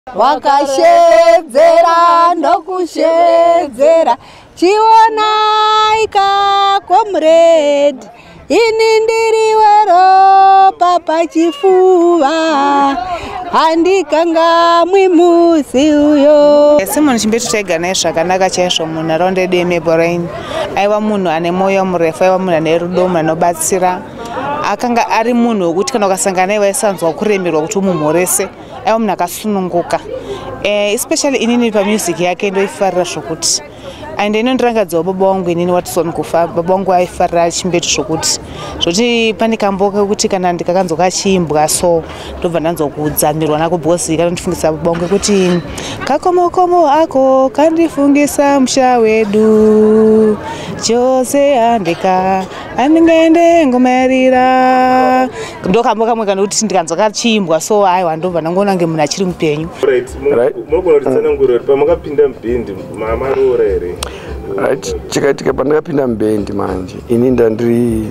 Wakashedzera ndokushedzera chionaika comrade ini ndiriwe ropa pachifuva handikangamwi musi uyo. Simon Chimbetu taigara zvakanaka chaizvo munharaunda yedu yeMaple. Aiva munhu ane mwoyo murefu, aiva munhu ane rudo, munhu anobatsira. Akanga ari munhu wekuti kana ukasangana naye waisanzwa kuremerwa kuti umumhorese. Aiva munhu akasununguka. Especially inini pamusic yake ndoifarira zvokuti. And inondirangadzawo baba wangu inini Watson kufa. Baba wangu aifarira Chimbetu zvoti pane kamboka kuti kana ndikakanzwa kachiimbwa so ndobva ndanzokudzamirwa nako bhosi kanondifungisa baba wangu kuti kakomokomo ako kandifungisa musha wedu chose andika andingaende ngomarira ndokambo kamwe kanokuti ndikanzwa kachiimbwa so aiwa ndobva ndangoona nge munhu achiri mupenyu. Munogona kutsanangurira pamakapinda mubhendi mamaroora here? Chikaitika pandakapinda mubhendi manje ini ndandiri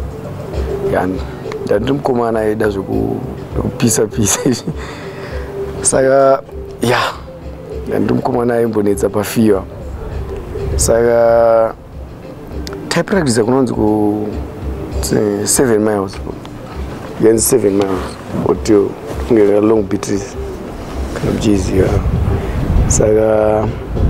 mukomana aida zvekupisa saka ndandiri mukomana aimbonetsa pafiwa saka taipractice kunonzi ku 7 miles against 7 miles hotel kunge long beatrice kana mchiziva saka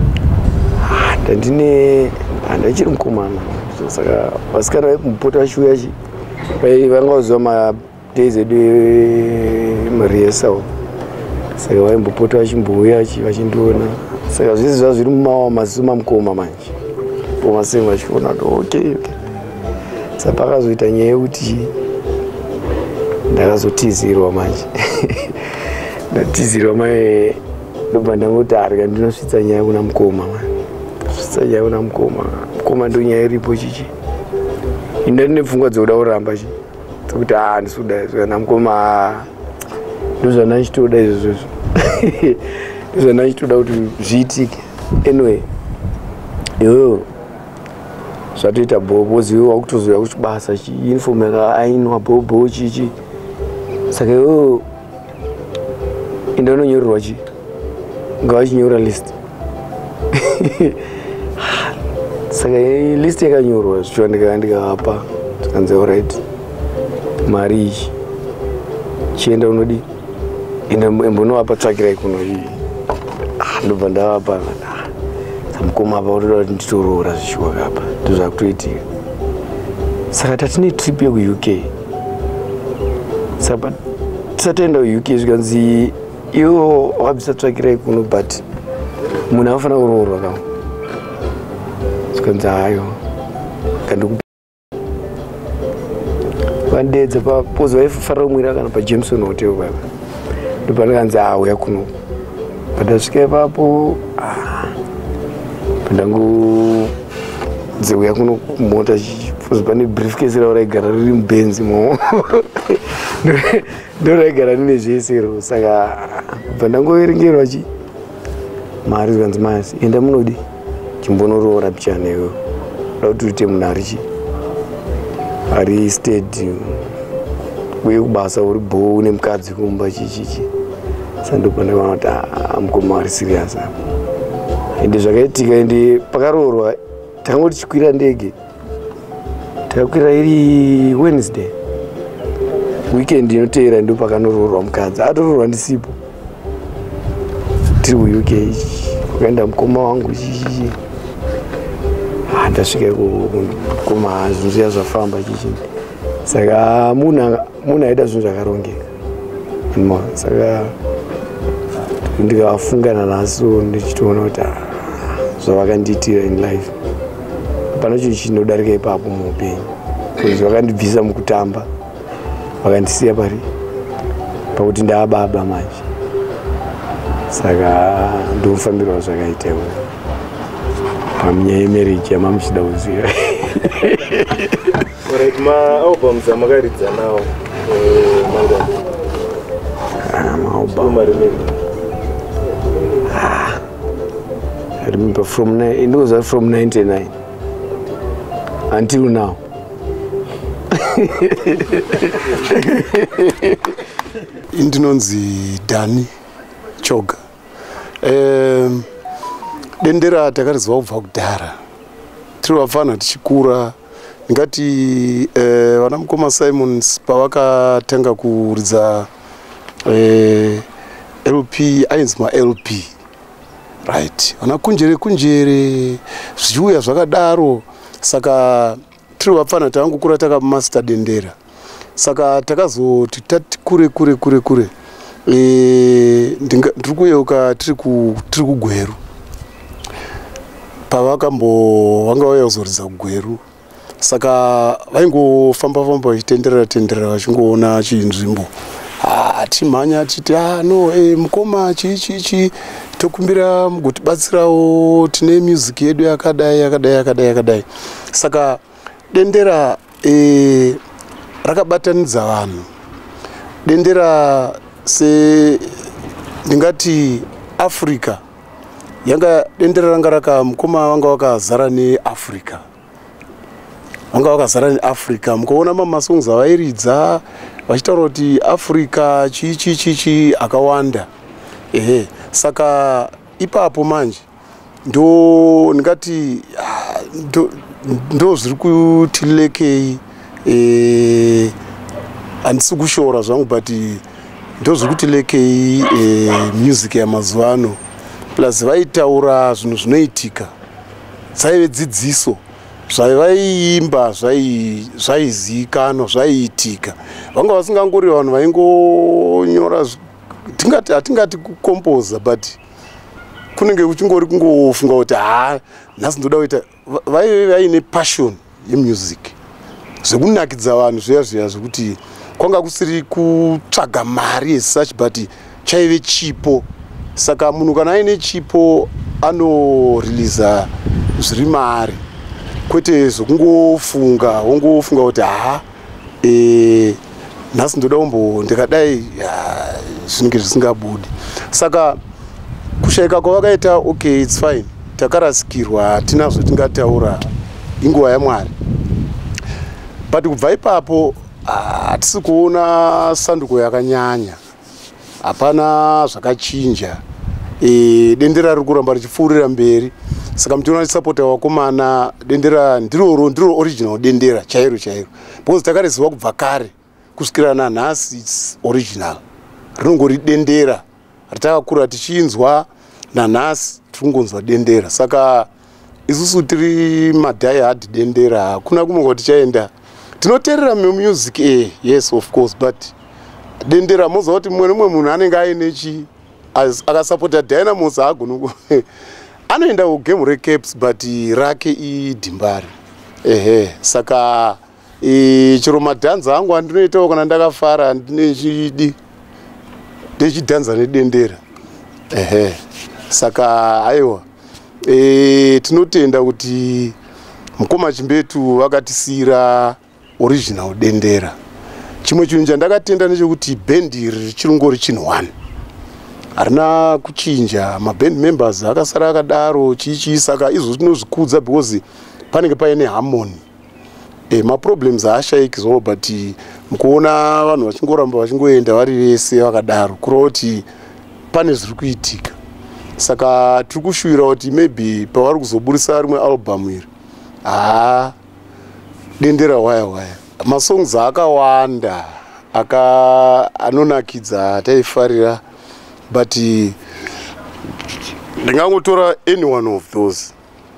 handachiri mukomana saka vasikana vaipota vachiuya vangaziva madays edu emurehearsal saka vaimbopota vachimbouya vachindiona saka zvese zvava zviri mumawa maziso mamukoma manje pomasenge vachiona kuti okay saka pakazoita nyaya yekuti ndakazotizirwa manje ndatizirwa mae ndobva ndangoti arika ndinosvitsa nyaya kuna mukoma svitsa nyaya kuna mukoma ndo nyaya iripo chichi indine pfungwa dzokuda kuramba chi dzekuti ndisuda kana mukoma ndozvanachitoda izvozvo ndozvanachitoda kuti zviitike anyway iwewo zvatoita bhobo ziwe wakutozoya kuchibasa uniform yakaainwa bhobo chichi saka iwewo enda unonyorerwa chi ngavachinyora list saka list yakanyorwa zvichwa ndikavapa tikanzi alright mari ichi chienda unodi embonowapa tsvakirai kuno iyi ndobva ndavapa mukoma apa utoda kuti nditoroora zvichiwaka apa ndozvakutoitika saka tatine trip yeku-UK saka tisatoenda ku-UK zvikanzi iwo wabvisa tsvakirai kuno but munhu anofanira kuroorwa kamwe zvikanzi hayo vandedza papozi vaifarira kumwira kana pajameson hotel papa ndopandkanzi auya kuno pandasvika ipapo pandangodzeuya kuno kumota pozi pane briefcase ravo raigara riri mubenzi mo ndo raigara rine zvesero saka pandangoverengerwa chi mari zvikanzi masi enda munodi chimbonoroora pichana iwewo da kuti uite munhu ari steady uye kubasa uri bho une mukadzi kumba chichichi sandopandakaona kuti mukoma ari serious apa ende zvakaitika ende pakaroorwa takangoti chikwira ndege takakwira iri Wednesday weekend inoteera ndo pakanoroorwa mukadzi atoroorwa ndisipo tiri ku-UK kwakaenda mukoma wangu chichichi ndasvika kumukoma zvinhu zviya zvafamba chichi saka munhu aida zvinhu zvakarongeka saka ndikafungana naso ndichitoona kuti zvavakandiitira in life hapana chinhu chinodarika ipapo muupenyu kuti vakandibvisa mukutamba vakandisiya pakuti ndaababa manje saka ndomufambirwa zvakaita panyaya yemarriage yamamuchida kuziva. Alright, ma-albums amakaridza nawo I remember from 99 until now. Indinonzi Dani Choga. Dendera takariziva kubva kudhara tiri vafana tichikura. Ngati vana mukoma Simons pavakatanga kuridza LP ainzi LP right, vana kunjere zviuya zvakadaro. Saka tiri vafana tavangokura takamaster dendera. Saka takazoti tati kure ndiri kuyeuka tiri kuGweru vanga vauya kuzoridza kuGweru. Saka vaingofamba vachitenderera vachingoona chinzvimbo timhanya titi no mukoma chichi tokumbira mugotibatsirawo, tine music yedu yakadai. Saka dendera rakabatanidza vanhu. Dendera ndingati Africa dendera ranga mukoma vanga vakazara neAfrica, mukaona mamasongs avairidza vachitaura kuti Africa chichi akawanda. Saka ipapo manje ndingati ndo zviri kuti lekei, handisi kushora zvangu but ndo zviri kuti lekei music yamazuva ano. Plus vaitaura zvinhu zvinoitika, dzaive dzidziso, zvavaiimba zvaizikanwa, zvaiitika. Vanga vasingangori vanhu vaingonyora, hatingati kukompoza but kunenge kuchingori kungofunga kuti nhasi ndoda kuita. Vaive vaine passion yemusic, zvekunakidza vanhu zviya zvekuti kwanga kusiri kutsvaga mari as such but chaive chipo. Saka munhu kana aine chipo anoriliza zviri mari, kwete zvokungofunga kuti nhasi ndoda ndikadai zvinenge zvisingabudi. Saka kushayika kwavakaita okay it's fine, takarasikirwa, hatina zvatingataura, inguva yaMwari. But kubva ipapo hatisi kuona sanduko yakanyanya, hapana zvakachinja. Dendera riri kuramba richipfuurira mberi. Saka mutiona tisapota vakomana, dendera ndiro original dendera chairo. Because takariziva kubva kare kusvikira nanhasi it's original. Rinongori dendera ratakakura tichinzwa, nanhasi tikungonzwa dendera. Saka isusu tiri madhai hard dendera, hakuna kumwe kwatichaenda. Tinoteerera music yes of course, but dendera moza kuti mumwe munhu anenge aine akasapota Dynamos haagoni anoenda kugame recaps but rake idhimbari. Saka chero madhanza angu andinoitawo kana ndakafara ndechidhanza nedendera. Saka aiwa tinotenda kuti mukoma Chimbetu vakatisiyira original dendera. Chimwe chinhu chandakatenda ndechekuti bhendi richingori chinhu one, harina kuchinja. Maband members akasara akadaro chichi. Saka izvo tinozvikudza because panenge paine harmony. Maproblems haashayiki zvo but mukuona vanhu vachingoramba vachingoenda vari vese vakadaro kureva kuti pane zviri kuitika. Saka tiri kushuvira kuti maybe pavari kuzoburisa rimwe album iri dendera waya masongs akawanda anonakidza taifarira, but ndingangotora any one of those.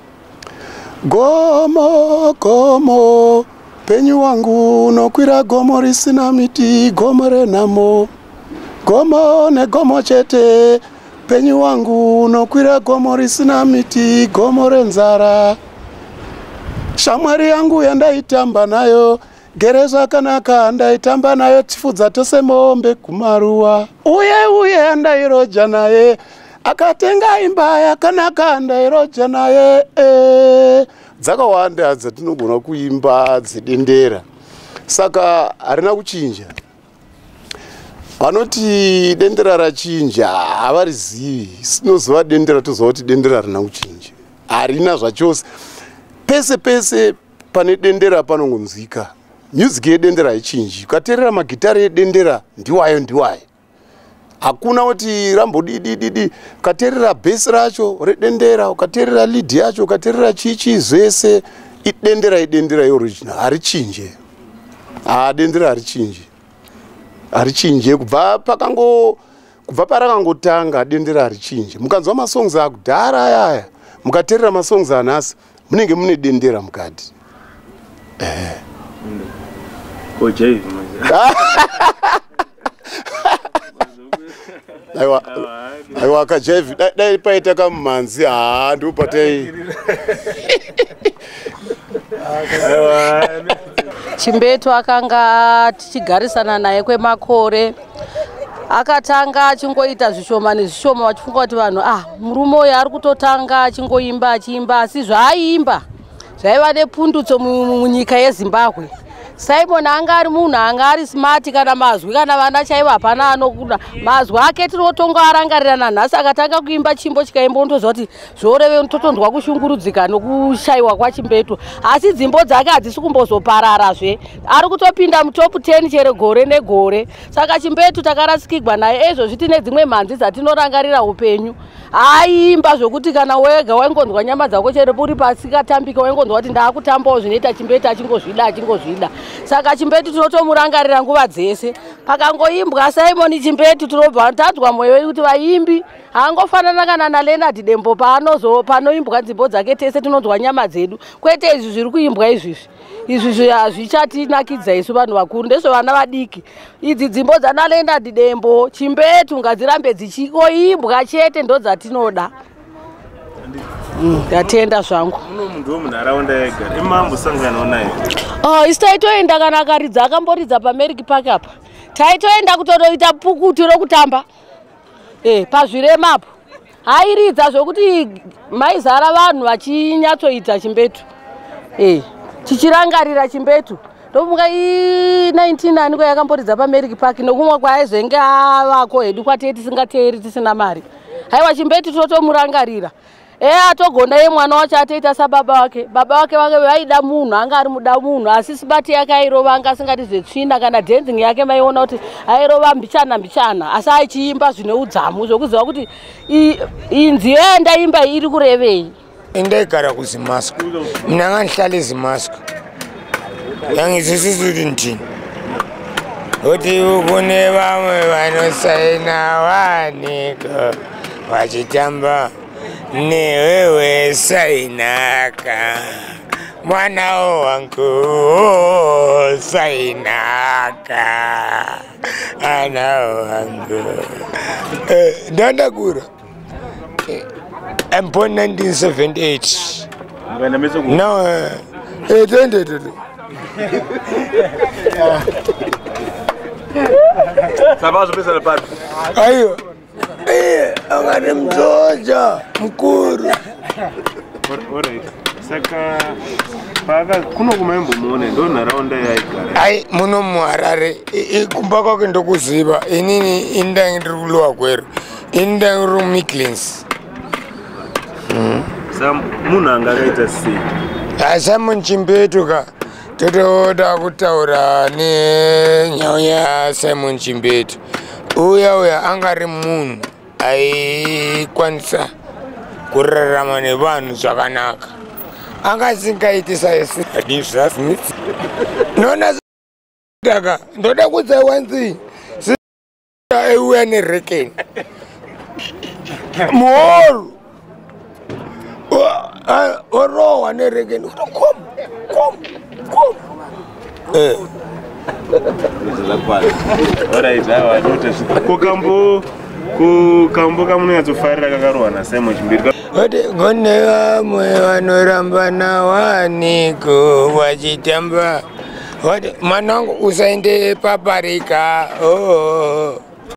Gomo penyu wangu nokwira gomo risina miti, gomo renhamo, gomo negomo chete. Penyu wangu nokwira gomo risina miti, gomo renzara. Shamwari yangu yandaitamba nayo, gereza kanaka ndaitamba nayo, tifudza tose mombe kumaruwa. Uye ndairoja naye, akatenga imba yakanaka ndairoja naye. Dzakawanda dzatinogona kuimba dzedendera. Saka harina kuchinja. Vanoti dendera rachinja havarizivi. Sinoziva dendera toziva kuti dendera harina kuchinja. Harina zvachose. Pese pane dendera panongonzwika. Music yedendera haichinji. Ukateerera magitari edendera ndiwayo. hakuna kuti rambodidididi ukateerera bhesi racho redendera, ukateerera lead yacho, ukateerera chichi zvese idendera original harichinje. Dendera harichinje kubva parakangotanga dendera harichinje. Mukanzwa masongs akudhara ayaya mukateerera masongs anhasi munenge mune dendera mukati. Aiwa kajaivhi dai paita kamumhanzi ndopatei. Chimbetu akanga tichigarisana naye kwemakore. Akatanga achingoita zvishoma nezvishoma vachifunga kuti vanhu murume uyu ari kutotanga achingoimba achiimba, asi zvaaimba zvaiva nepundutso munyika yeZimbabwe. Simon anga ari munhu anga ari smart kana mazwi kana vana chaivo hapana anokuda. Mazwi ake tinotonga arangarira nanhasi. Akatanga kuimba chimbo chikaimba unotoziva kuti zvoreve unototondwa kushungurudzika nokushayiwa kwachimbetu. Asi dzimbo dzake hadzisi kumbozopararazve. Ari kutopinda mutopu 10 chero gore negore. Saka chimbetu takarasikirwa naye. Izvozvi tine dzimwe mhanzi dzatinorangarira upenyu. Aiimba zvokuti kana wega waingonzwa nyama dzako chero uri pasikatambika waingonzwa kuti ndaakutambawo zvinoita chimbetu achingozvida. Saka chimbetu tinotomurangarira nguva dzese. Pakangoimbwa Simon chimbetu tinobva tadzwa mwoyo wedu kuti vaimbi haangofanana kana naLeonard Dembo panoimbwa nzimbo dzake tese tinonzwa nyama dzedu. Kwete izvi zviri kuimbwa izvi hazvichatinakidza isu vanhu vakuru, ndezvevana vadiki. Idzi dzimbo dzanaLeonard Dembo chimbetu ngadzirambe dzichikoimbwa chete, ndo dzatinoda. Ndatenda zvangu. Muno munhu womunharaunda yagara imambosanganawo naye. Isi taitoenda kana akaridza akamboridza paMeriki Park apa. Taitoenda kutoita pukutu rokutamba. Pazviremapo. Airidza zvokuti maizara vanhu vachinyatsoita chimbetu. Tichirangarira chimbetu. Ndofunga 19 aniko yakamboridza paMeriki Park nokumwe kwaaizenge avako hedu kwatete tisingateeri tisina mari. Haiwa chimbetu totomurangarira. Atogona ye mwana wacho atoita sababa wake. Baba wake vaida munhu anga ari muda munhu, asi sibati yake airova anga asingati zvetsvina kana dancing yake maiona kuti airova mbichana, asi aichiimba zvine udzamu zvokuziva kuti inzi ndaimba iri kurevei. Ndaigara kuZimasco, mina ngandihlala eZimasco. Yangizwisisi kuti ndini. Kuti kune vamwe vanosaina waniko vachitamba newewe sainaka, mwana wangu sainaka, ana wangu. Ndandakura. I'm born 1978. No, Sabazo pesa la pati. Ayo. Angani mzoja mkuru. Alright. Saka paga kuno kumaembo muone ndo nharaunda yaigara. Ai muno muHarare kumba kwake ndokuziva. Inini inda ndiri kulowa kweru. Inda ndiri Midlands. Munhu anga akaita sei? Simon Chimbetu ka totoda kutaura nenyaya ya Simon Chimbetu. Uya angari munhu aikwanisa kurarama nevanhu zvakanaka. Angasingaitisa esi hadizvasnitsi. Nona daga ndoda kudza one thing. Uya nerekeni. Muhoro. Orowa nerekeni. Kom. Alright, kukambo kamunonyatsofarira kakarohwa naSimon Chimbetu. Kune vamwe vanoramba nawaniko vachitamba. Mwanangu usaende paparika.